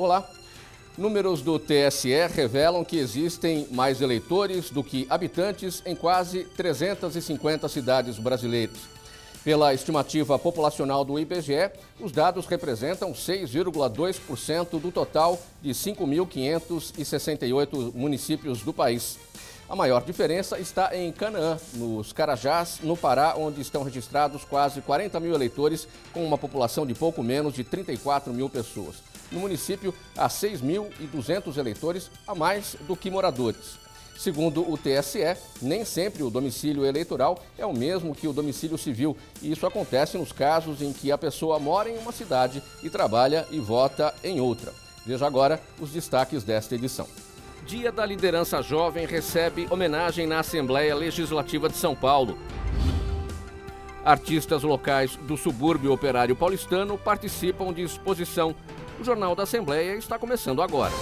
Olá! Números do TSE revelam que existem mais eleitores do que habitantes em quase 350 cidades brasileiras. Pela estimativa populacional do IBGE, os dados representam 6,2% do total de 5.568 municípios do país. A maior diferença está em Canaã, nos Carajás, no Pará, onde estão registrados quase 40 mil eleitores, com uma população de pouco menos de 34 mil pessoas. No município, há 6.200 eleitores a mais do que moradores. Segundo o TSE, nem sempre o domicílio eleitoral é o mesmo que o domicílio civil, e isso acontece nos casos em que a pessoa mora em uma cidade e trabalha e vota em outra. Veja agora os destaques desta edição. Dia da Liderança Jovem recebe homenagem na Assembleia Legislativa de São Paulo. Artistas locais do subúrbio operário paulistano participam de exposição. O Jornal da Assembleia está começando agora.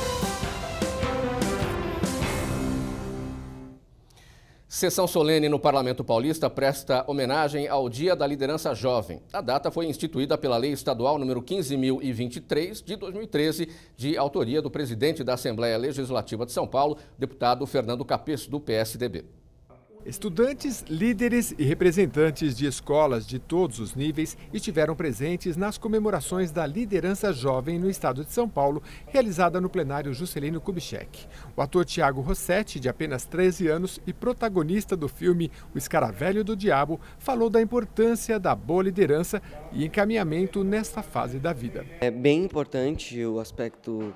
Sessão solene no Parlamento Paulista presta homenagem ao Dia da Liderança Jovem. A data foi instituída pela Lei Estadual número 15.023, de 2013, de autoria do presidente da Assembleia Legislativa de São Paulo, deputado Fernando Capês, do PSDB. Estudantes, líderes e representantes de escolas de todos os níveis estiveram presentes nas comemorações da Liderança Jovem no estado de São Paulo, realizada no plenário Juscelino Kubitschek. O ator Thiago Rossetti, de apenas 13 anos e protagonista do filme O Escaravelho do Diabo, falou da importância da boa liderança e encaminhamento nesta fase da vida. É bem importante o aspecto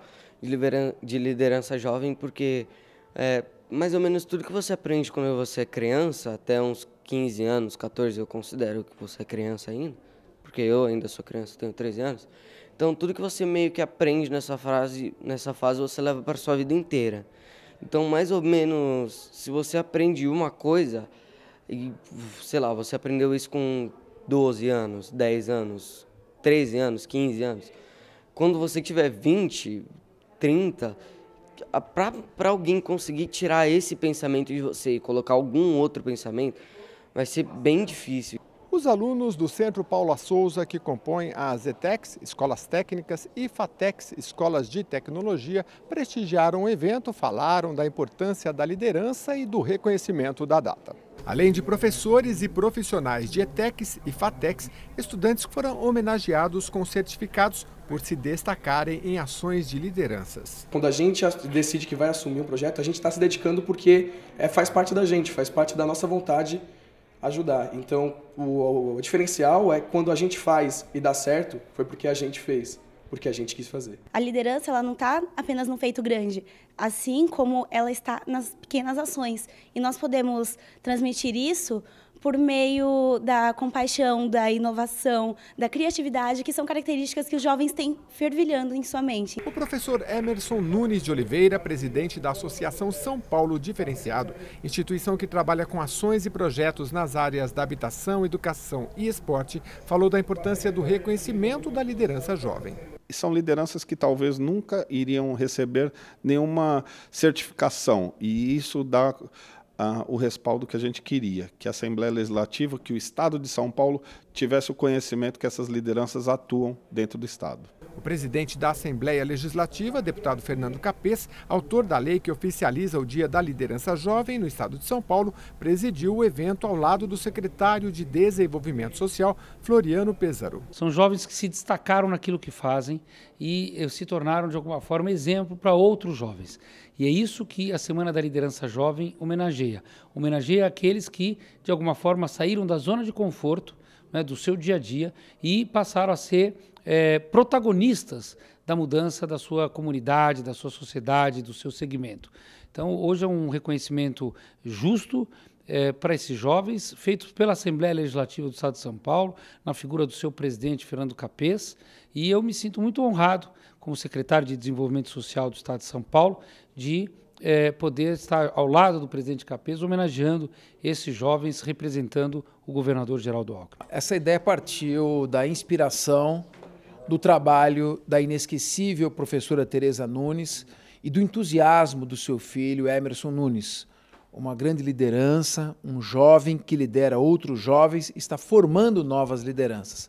de liderança jovem, porque mais ou menos tudo que você aprende quando você é criança, até uns 15 anos, 14, eu considero que você é criança ainda, porque eu ainda sou criança, tenho 13 anos. Então, tudo que você meio que aprende nessa fase você leva para a sua vida inteira. Então, mais ou menos, se você aprende uma coisa, e, sei lá, você aprendeu isso com 12 anos, 10 anos, 13 anos, 15 anos, quando você tiver 20, 30... Para alguém conseguir tirar esse pensamento de você e colocar algum outro pensamento, vai ser bem difícil. Os alunos do Centro Paula Souza, que compõem as ETECs, Escolas Técnicas, e FATECs, Escolas de Tecnologia, prestigiaram o evento, falaram da importância da liderança e do reconhecimento da data. Além de professores e profissionais de ETECs e FATECs, estudantes foram homenageados com certificados por se destacarem em ações de lideranças. Quando a gente decide que vai assumir um projeto, a gente está se dedicando porque faz parte da gente, faz parte da nossa vontade ajudar. Então, o diferencial é quando a gente faz e dá certo, foi porque a gente fez, porque a gente quis fazer. A liderança, ela não está apenas no feito grande, assim como ela está nas pequenas ações. E nós podemos transmitir isso por meio da compaixão, da inovação, da criatividade, que são características que os jovens têm fervilhando em sua mente. O professor Emerson Nunes de Oliveira, presidente da Associação São Paulo Diferenciado, instituição que trabalha com ações e projetos nas áreas da habitação, educação e esporte, falou da importância do reconhecimento da liderança jovem. São lideranças que talvez nunca iriam receber nenhuma certificação, e isso dá o respaldo que a gente queria, que a Assembleia Legislativa, que o Estado de São Paulo tivesse o conhecimento que essas lideranças atuam dentro do Estado. O presidente da Assembleia Legislativa, deputado Fernando Capês, autor da lei que oficializa o Dia da Liderança Jovem no estado de São Paulo, presidiu o evento ao lado do secretário de Desenvolvimento Social, Floriano Pêssaro. São jovens que se destacaram naquilo que fazem e se tornaram, de alguma forma, exemplo para outros jovens. E é isso que a Semana da Liderança Jovem homenageia. Homenageia aqueles que, de alguma forma, saíram da zona de conforto, né, do seu dia a dia e passaram a ser protagonistas da mudança da sua comunidade, da sua sociedade, do seu segmento. Então, hoje é um reconhecimento justo para esses jovens, feitos pela Assembleia Legislativa do Estado de São Paulo, na figura do seu presidente, Fernando Capês, e eu me sinto muito honrado, como secretário de Desenvolvimento Social do Estado de São Paulo, de poder estar ao lado do presidente Capês, homenageando esses jovens, representando o governador Geraldo Alckmin. Essa ideia partiu da inspiração, do trabalho da inesquecível professora Tereza Nunes e do entusiasmo do seu filho Emerson Nunes. Uma grande liderança, um jovem que lidera outros jovens, está formando novas lideranças.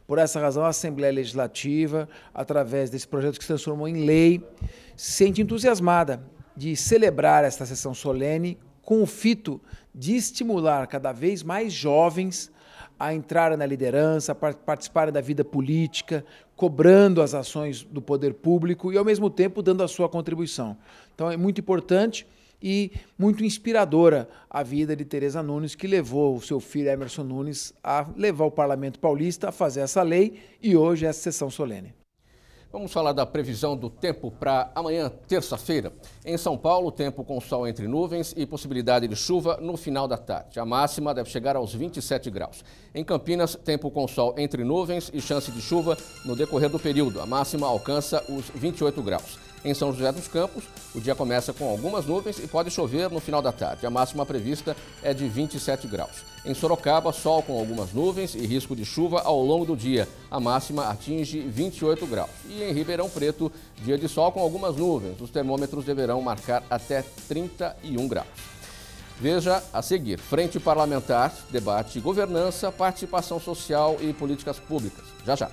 Por essa razão, a Assembleia Legislativa, através desse projeto que se transformou em lei, se sente entusiasmada de celebrar esta sessão solene com o fito de estimular cada vez mais jovens a entrarem na liderança, a participarem da vida política, cobrando as ações do poder público e, ao mesmo tempo, dando a sua contribuição. Então, é muito importante e muito inspiradora a vida de Tereza Nunes, que levou o seu filho Emerson Nunes a levar o Parlamento Paulista a fazer essa lei e hoje essa sessão solene. Vamos falar da previsão do tempo para amanhã, terça-feira. Em São Paulo, tempo com sol entre nuvens e possibilidade de chuva no final da tarde. A máxima deve chegar aos 27 graus. Em Campinas, tempo com sol entre nuvens e chance de chuva no decorrer do período. A máxima alcança os 28 graus. Em São José dos Campos, o dia começa com algumas nuvens e pode chover no final da tarde. A máxima prevista é de 27 graus. Em Sorocaba, sol com algumas nuvens e risco de chuva ao longo do dia. A máxima atinge 28 graus. E em Ribeirão Preto, dia de sol com algumas nuvens. Os termômetros deverão marcar até 31 graus. Veja a seguir: Frente Parlamentar, debate governança, participação social e políticas públicas. Já já.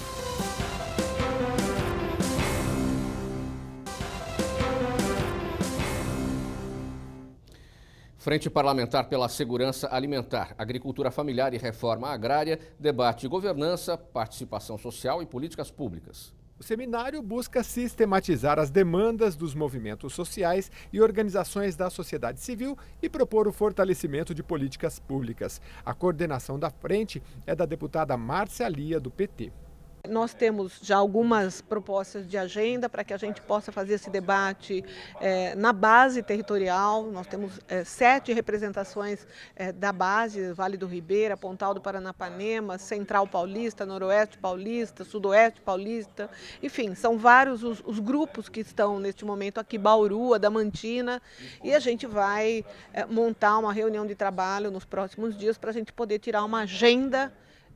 Frente Parlamentar pela Segurança Alimentar, Agricultura Familiar e Reforma Agrária, debate governança, participação social e políticas públicas. O seminário busca sistematizar as demandas dos movimentos sociais e organizações da sociedade civil e propor o fortalecimento de políticas públicas. A coordenação da frente é da deputada Márcia Lia, do PT. Nós temos já algumas propostas de agenda para que a gente possa fazer esse debate na base territorial. Nós temos 7 representações da base: Vale do Ribeira, Pontal do Paranapanema, Central Paulista, Noroeste Paulista, Sudoeste Paulista. Enfim, são vários os grupos que estão neste momento aqui, Bauru, Adamantina, e a gente vai montar uma reunião de trabalho nos próximos dias para a gente poder tirar uma agenda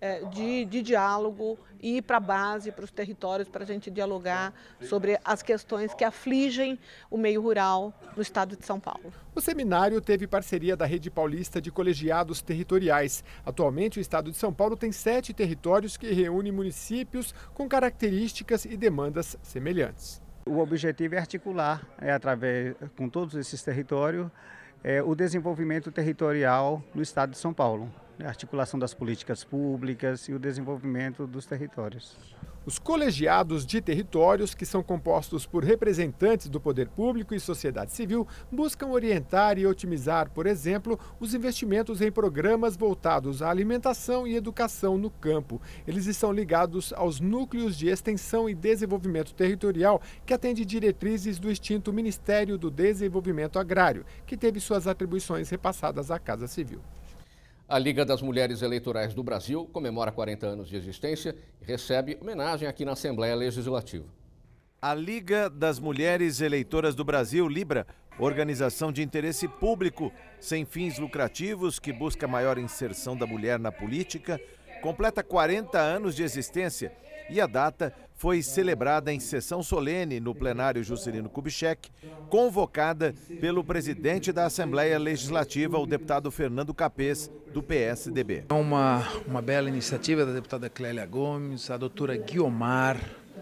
de diálogo e ir para a base, para os territórios, para a gente dialogar sobre as questões que afligem o meio rural no estado de São Paulo. O seminário teve parceria da Rede Paulista de Colegiados Territoriais. Atualmente, o estado de São Paulo tem 7 territórios que reúnem municípios com características e demandas semelhantes. O objetivo é articular, através com todos esses territórios, o desenvolvimento territorial no estado de São Paulo. A articulação das políticas públicas e o desenvolvimento dos territórios. Os colegiados de territórios, que são compostos por representantes do poder público e sociedade civil, buscam orientar e otimizar, por exemplo, os investimentos em programas voltados à alimentação e educação no campo. Eles estão ligados aos núcleos de extensão e desenvolvimento territorial, que atende diretrizes do extinto Ministério do Desenvolvimento Agrário, que teve suas atribuições repassadas à Casa Civil. A Liga das Mulheres Eleitorais do Brasil comemora 40 anos de existência e recebe homenagem aqui na Assembleia Legislativa. A Liga das Mulheres Eleitoras do Brasil, Libra, organização de interesse público sem fins lucrativos que busca maior inserção da mulher na política, completa 40 anos de existência e a data foi celebrada em sessão solene no plenário Juscelino Kubitschek, convocada pelo presidente da Assembleia Legislativa, o deputado Fernando Capês, do PSDB. É uma bela iniciativa da deputada Clélia Gomes. A doutora Guiomar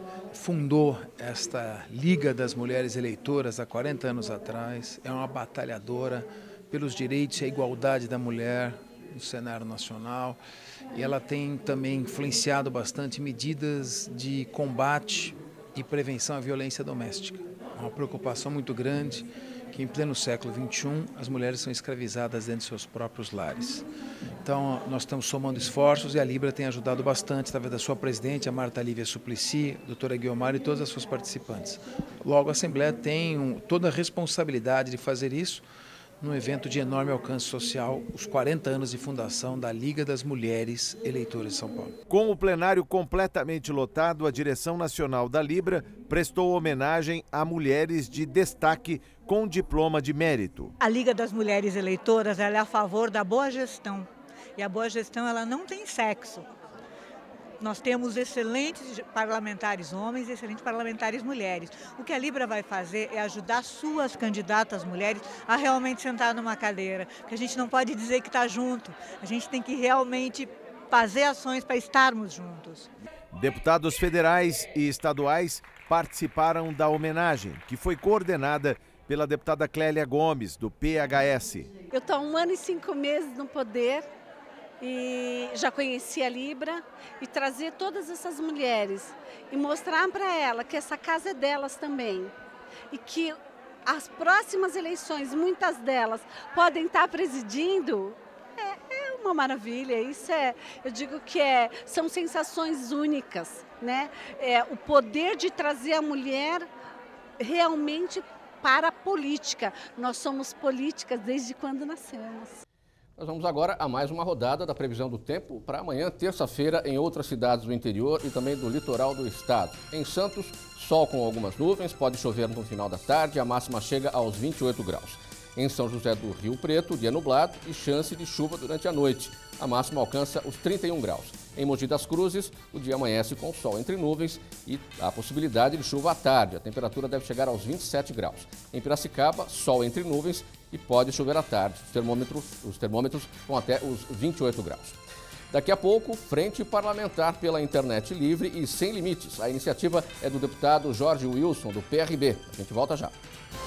fundou esta Liga das Mulheres Eleitoras há 40 anos atrás. É uma batalhadora pelos direitos e a igualdade da mulher no cenário nacional. E ela tem também influenciado bastante medidas de combate e prevenção à violência doméstica. É uma preocupação muito grande que em pleno século XXI as mulheres são escravizadas dentro de seus próprios lares. Então nós estamos somando esforços e a Libra tem ajudado bastante, através da sua presidente, a Marta Lívia Suplicy, a doutora Guiomar e todas as suas participantes. Logo, a Assembleia tem toda a responsabilidade de fazer isso num evento de enorme alcance social, os 40 anos de fundação da Liga das Mulheres Eleitoras de São Paulo. Com o plenário completamente lotado, a direção nacional da Libra prestou homenagem a mulheres de destaque com diploma de mérito. A Liga das Mulheres Eleitoras ela é a favor da boa gestão. E a boa gestão ela não tem sexo. Nós temos excelentes parlamentares homens e excelentes parlamentares mulheres. O que a Libra vai fazer é ajudar suas candidatas mulheres a realmente sentar numa cadeira. Porque a gente não pode dizer que está junto. A gente tem que realmente fazer ações para estarmos juntos. Deputados federais e estaduais participaram da homenagem, que foi coordenada pela deputada Clélia Gomes, do PHS. Eu estou há 1 ano e 5 meses no poder e já conheci a Libra, e trazer todas essas mulheres e mostrar para ela que essa casa é delas também e que as próximas eleições, muitas delas, podem estar presidindo, é uma maravilha. Isso eu digo que são sensações únicas, né? O poder de trazer a mulher realmente para a política. Nós somos políticas desde quando nascemos. Nós vamos agora a mais uma rodada da previsão do tempo para amanhã, terça-feira, em outras cidades do interior e também do litoral do estado. Em Santos, sol com algumas nuvens, pode chover no final da tarde, a máxima chega aos 28 graus. Em São José do Rio Preto, dia nublado e chance de chuva durante a noite. A máxima alcança os 31 graus. Em Mogi das Cruzes, o dia amanhece com sol entre nuvens e a possibilidade de chuva à tarde. A temperatura deve chegar aos 27 graus. Em Piracicaba, sol entre nuvens e pode chover à tarde. Os termômetros vão até os 28 graus. Daqui a pouco, frente parlamentar pela internet livre e sem limites. A iniciativa é do deputado Jorge Wilson, do PRB. A gente volta já.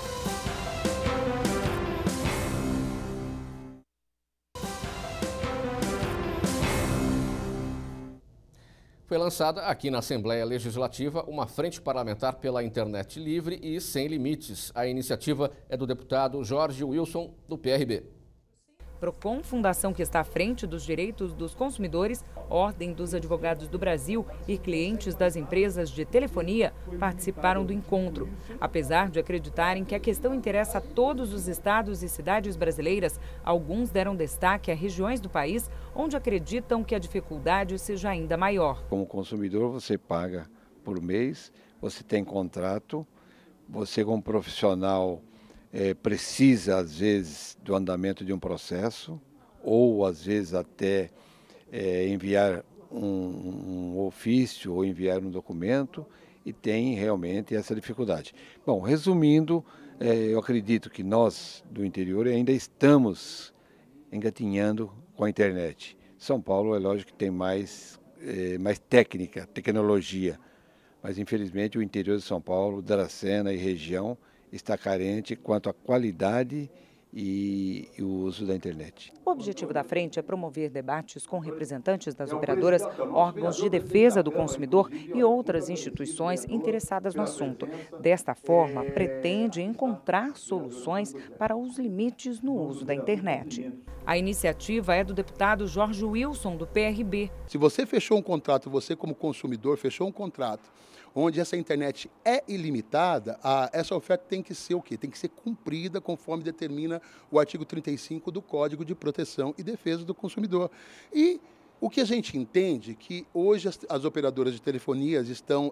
Foi lançada aqui na Assembleia Legislativa uma frente parlamentar pela internet livre e sem limites. A iniciativa é do deputado Jorge Wilson, do PRB. Procon, fundação que está à frente dos direitos dos consumidores, Ordem dos Advogados do Brasil e clientes das empresas de telefonia participaram do encontro. Apesar de acreditarem que a questão interessa a todos os estados e cidades brasileiras, alguns deram destaque a regiões do país onde acreditam que a dificuldade seja ainda maior. Como consumidor, você paga por mês, você tem contrato, você como profissional precisa, às vezes, do andamento de um processo ou, às vezes, até enviar um ofício ou enviar um documento e tem realmente essa dificuldade. Bom, resumindo, eu acredito que nós, do interior, ainda estamos engatinhando com a internet. São Paulo, é lógico que tem mais técnica, tecnologia, mas, infelizmente, o interior de São Paulo, Dracena e região, está carente quanto à qualidade e o uso da internet. O objetivo da frente é promover debates com representantes das operadoras, órgãos de defesa do consumidor e outras instituições interessadas no assunto. Desta forma, pretende encontrar soluções para os limites no uso da internet. A iniciativa é do deputado Jorge Wilson, do PRB. Se você fechou um contrato, você como consumidor fechou um contrato, onde essa internet é ilimitada, essa oferta tem que ser o quê? Tem que ser cumprida conforme determina o artigo 35 do Código de Proteção e Defesa do Consumidor. E o que a gente entende que hoje as operadoras de telefonias estão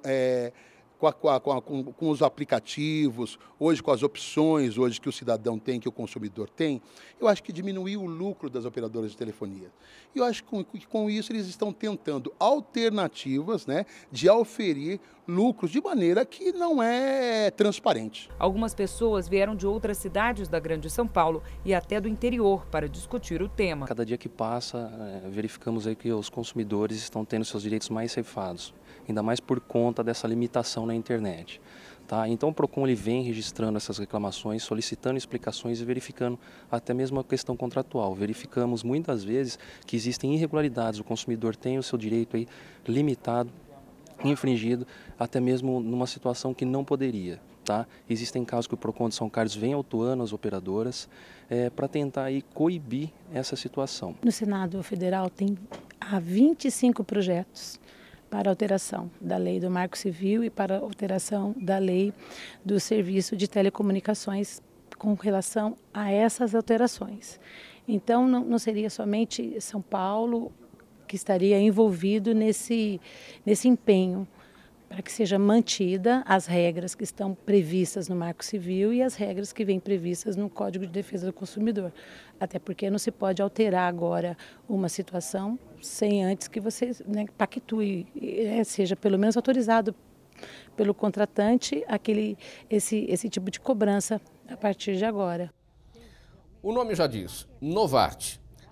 com os aplicativos, hoje com as opções hoje que o cidadão tem, que o consumidor tem, eu acho que diminuiu o lucro das operadoras de telefonia. E eu acho que com isso eles estão tentando alternativas, né, de oferir lucros de maneira que não é transparente. Algumas pessoas vieram de outras cidades da Grande São Paulo e até do interior para discutir o tema. Cada dia que passa, verificamos aí que os consumidores estão tendo seus direitos mais ceifados, ainda mais por conta dessa limitação na internet. Tá? Então o Procon ele vem registrando essas reclamações, solicitando explicações e verificando até mesmo a questão contratual. Verificamos muitas vezes que existem irregularidades, o consumidor tem o seu direito aí limitado, infringido, até mesmo numa situação que não poderia. Tá? Existem casos que o Procon de São Carlos vem autuando as operadoras para tentar aí coibir essa situação. No Senado Federal há 25 projetos para alteração da lei do Marco Civil e para alteração da lei do Serviço de Telecomunicações com relação a essas alterações. Então, não seria somente São Paulo que estaria envolvido nesse empenho para que seja mantida as regras que estão previstas no Marco Civil e as regras que vêm previstas no Código de Defesa do Consumidor. Até porque não se pode alterar agora uma situação sem antes que você pactue, seja pelo menos autorizado pelo contratante esse tipo de cobrança a partir de agora. O nome já diz, Novart.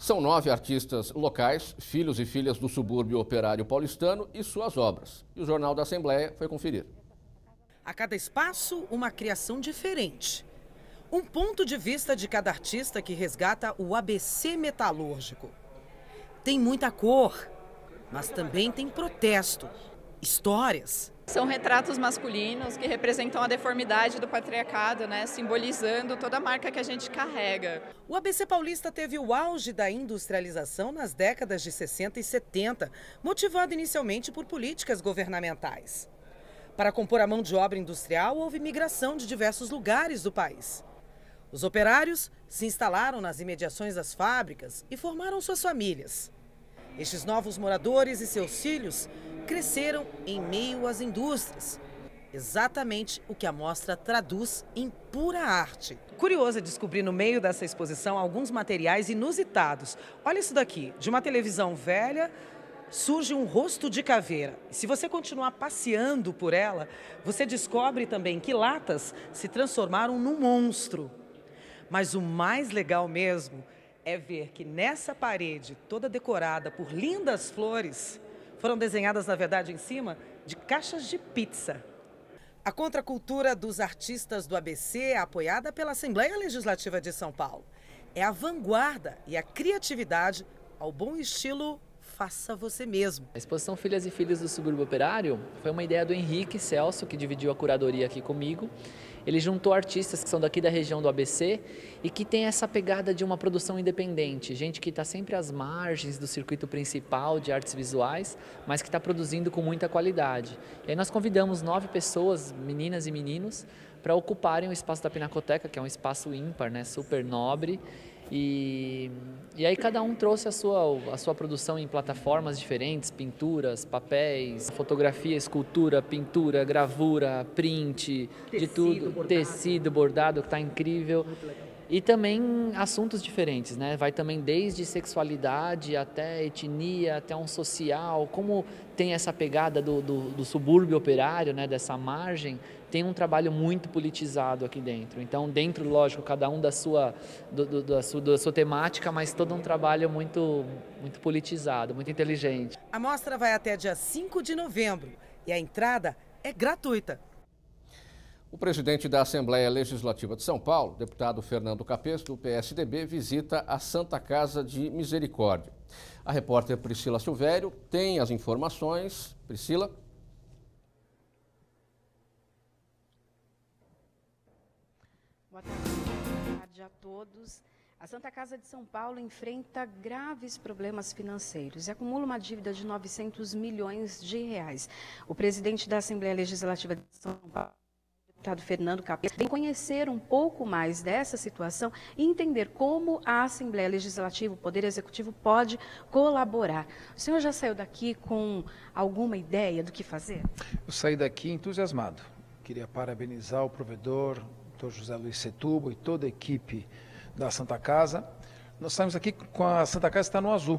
São 9 artistas locais, filhos e filhas do subúrbio operário paulistano e suas obras. E o Jornal da Assembleia foi conferir. A cada espaço, uma criação diferente. Um ponto de vista de cada artista que resgata o ABC metalúrgico. Tem muita cor, mas também tem protesto, histórias. São retratos masculinos que representam a deformidade do patriarcado, né? Simbolizando toda a marca que a gente carrega. O ABC paulista teve o auge da industrialização nas décadas de 60 e 70, motivado inicialmente por políticas governamentais. Para compor a mão de obra industrial, houve migração de diversos lugares do país. Os operários se instalaram nas imediações das fábricas e formaram suas famílias. Estes novos moradores e seus filhos cresceram em meio às indústrias. Exatamente o que a mostra traduz em pura arte. Curioso é descobrir no meio dessa exposição alguns materiais inusitados. Olha isso daqui, de uma televisão velha surge um rosto de caveira. E se você continuar passeando por ela, você descobre também que latas se transformaram num monstro. Mas o mais legal mesmo é ver que nessa parede, toda decorada por lindas flores, foram desenhadas, na verdade, em cima de caixas de pizza. A contracultura dos artistas do ABC é apoiada pela Assembleia Legislativa de São Paulo. É a vanguarda e a criatividade ao bom estilo faça você mesmo. A exposição Filhas e Filhos do Subúrbio Operário foi uma ideia do Henrique Celso, que dividiu a curadoria aqui comigo. Ele juntou artistas que são daqui da região do ABC e que tem essa pegada de uma produção independente, gente que está sempre às margens do circuito principal de artes visuais, mas que está produzindo com muita qualidade. E aí nós convidamos 9 pessoas, meninas e meninos, para ocuparem o espaço da Pinacoteca, que é um espaço ímpar, né, super nobre. E aí cada um trouxe a sua produção em plataformas diferentes, pinturas, papéis, fotografia, escultura, pintura, gravura, print, de tudo, bordado. Tecido, bordado, que está incrível. E também assuntos diferentes, né? Vai também desde sexualidade até etnia, até um social, como tem essa pegada do subúrbio operário, né? Dessa margem, tem um trabalho muito politizado aqui dentro. Então, dentro, lógico, cada um da sua temática, mas todo um trabalho muito politizado, muito inteligente. A mostra vai até dia 5 de novembro e a entrada é gratuita. O presidente da Assembleia Legislativa de São Paulo, deputado Fernando Capês, do PSDB, visita a Santa Casa de Misericórdia. A repórter Priscila Silvério tem as informações. Priscila. Boa tarde a todos. A Santa Casa de São Paulo enfrenta graves problemas financeiros e acumula uma dívida de 900 milhões de reais. O presidente da Assembleia Legislativa de São Paulo, deputado Fernando Capês, vem conhecer um pouco mais dessa situação e entender como a Assembleia Legislativa, o Poder Executivo, pode colaborar. O senhor já saiu daqui com alguma ideia do que fazer? Eu saí daqui entusiasmado. Queria parabenizar o provedor, Dr. José Luiz Setúbal e toda a equipe da Santa Casa. Nós saímos aqui com a Santa Casa está no azul.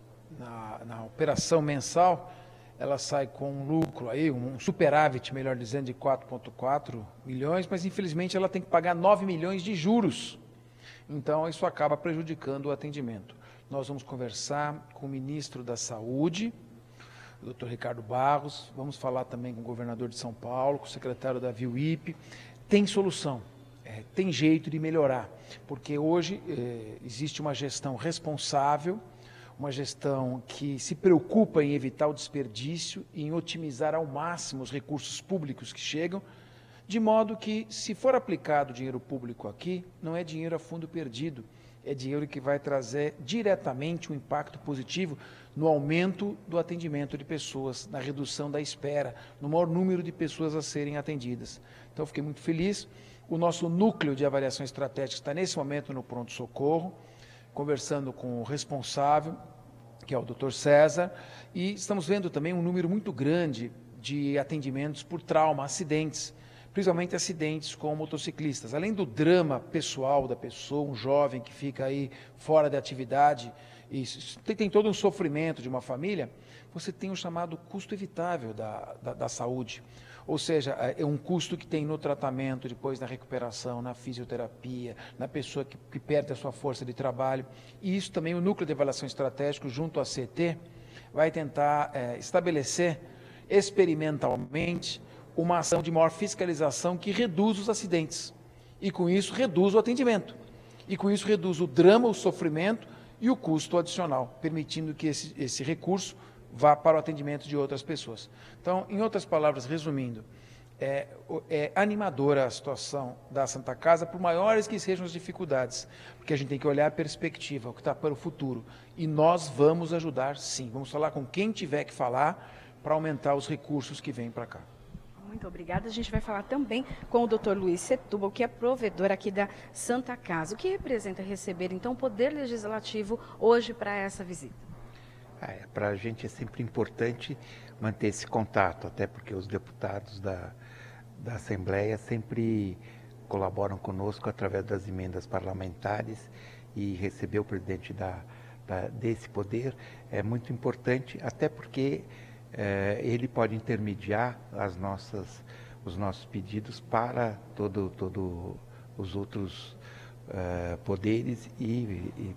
Na operação mensal, ela sai com um lucro aí, um superávit, melhor dizendo, de 4,4 milhões, mas infelizmente ela tem que pagar 9 milhões de juros. Então isso acaba prejudicando o atendimento. Nós vamos conversar com o ministro da Saúde, o Dr. Ricardo Barros, vamos falar também com o governador de São Paulo, com o secretário da VIUIP. Tem solução, tem jeito de melhorar, porque hoje existe uma gestão responsável, uma gestão que se preocupa em evitar o desperdício e em otimizar ao máximo os recursos públicos que chegam, de modo que, se for aplicado dinheiro público aqui, não é dinheiro a fundo perdido, é dinheiro que vai trazer diretamente um impacto positivo no aumento do atendimento de pessoas, na redução da espera, no maior número de pessoas a serem atendidas. Então, fiquei muito feliz. O nosso núcleo de avaliação estratégica está, nesse momento, no pronto-socorro, conversando com o responsável, que é o Dr. César, e estamos vendo também um número muito grande de atendimentos por trauma, acidentes, principalmente acidentes com motociclistas. Além do drama pessoal da pessoa, um jovem que fica aí fora da atividade, e tem todo um sofrimento de uma família, você tem o chamado custo evitável da saúde. Ou seja, é um custo que tem no tratamento, depois na recuperação, na fisioterapia, na pessoa que perde a sua força de trabalho. E isso também o Núcleo de Avaliação Estratégico, junto à CT, vai tentar estabelecer experimentalmente uma ação de maior fiscalização que reduz os acidentes. E com isso reduz o atendimento. E com isso reduz o drama, o sofrimento e o custo adicional, permitindo que esse recurso vá para o atendimento de outras pessoas. Então, em outras palavras, resumindo, é animadora a situação da Santa Casa, por maiores que sejam as dificuldades, porque a gente tem que olhar a perspectiva, o que está para o futuro. E nós vamos ajudar, sim. Vamos falar com quem tiver que falar para aumentar os recursos que vêm para cá. Muito obrigada. A gente vai falar também com o Dr. Luiz Setúbal, que é provedor aqui da Santa Casa. O que representa receber, então, o Poder Legislativo hoje para essa visita? Para a gente é sempre importante manter esse contato, até porque os deputados da Assembleia sempre colaboram conosco através das emendas parlamentares, e receber o presidente desse poder é muito importante, até porque ele pode intermediar os nossos pedidos para todos os outros poderes e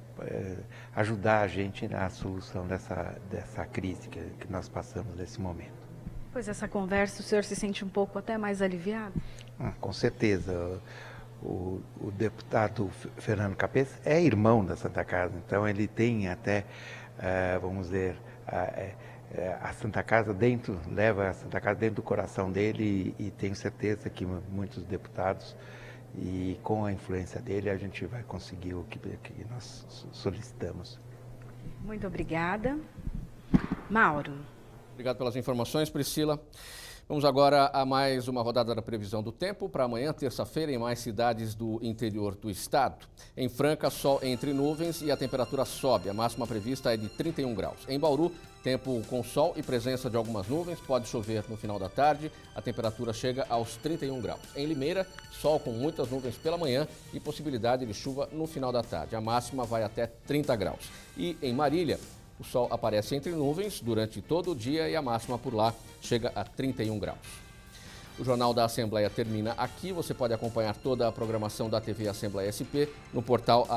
ajudar a gente na solução dessa crise que nós passamos nesse momento. Pois essa conversa, o senhor se sente um pouco até mais aliviado? Com certeza. O deputado Fernando Cabeça é irmão da Santa Casa, então ele tem até, vamos dizer, a Santa Casa leva a Santa Casa dentro do coração dele, e tenho certeza que muitos deputados, e com a influência dele, a gente vai conseguir o que nós solicitamos. Muito obrigada. Mauro. Obrigado pelas informações, Priscila. Vamos agora a mais uma rodada da previsão do tempo para amanhã, terça-feira, em mais cidades do interior do estado. Em Franca, sol entre nuvens e a temperatura sobe. A máxima prevista é de 31 graus. Em Bauru, tempo com sol e presença de algumas nuvens. Pode chover no final da tarde. A temperatura chega aos 31 graus. Em Limeira, sol com muitas nuvens pela manhã e possibilidade de chuva no final da tarde. A máxima vai até 30 graus. E em Marília, o sol aparece entre nuvens durante todo o dia e a máxima por lá chega a 31 graus. O Jornal da Assembleia termina aqui. Você pode acompanhar toda a programação da TV Assembleia SP no portal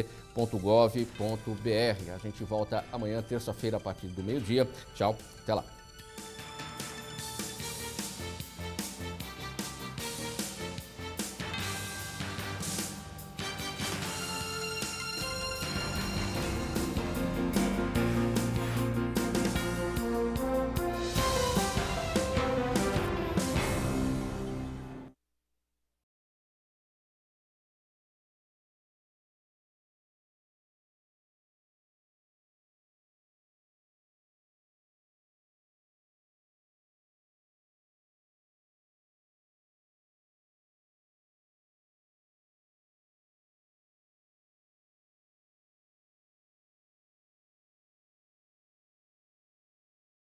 al.sp.gov.br. A gente volta amanhã, terça-feira, a partir do meio-dia. Tchau, até lá.